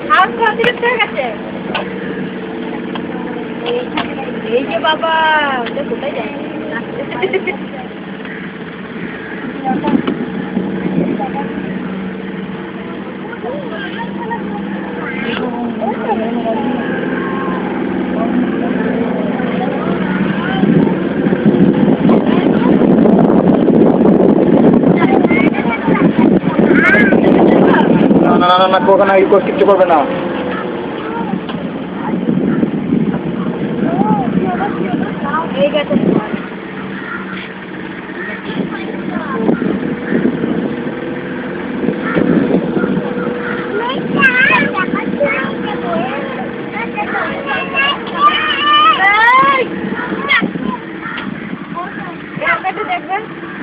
আজকে অতিরিক্ত হয়ে গেছে। এই যে বাবা, ওটা কোথায় যায়? না না না, ওখানে কিচ্ছু করবে না। এই গেছে। দেখবেন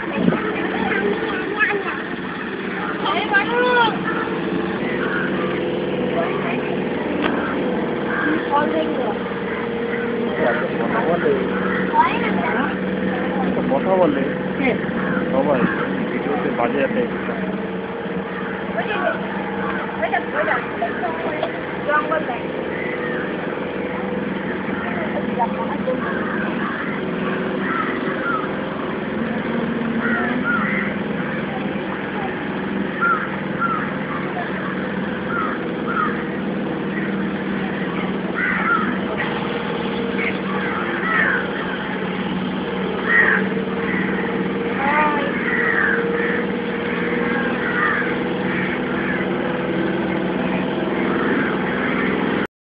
কথা বলে সবাই ভিডিওতে বাজে যাতে জঙ্গল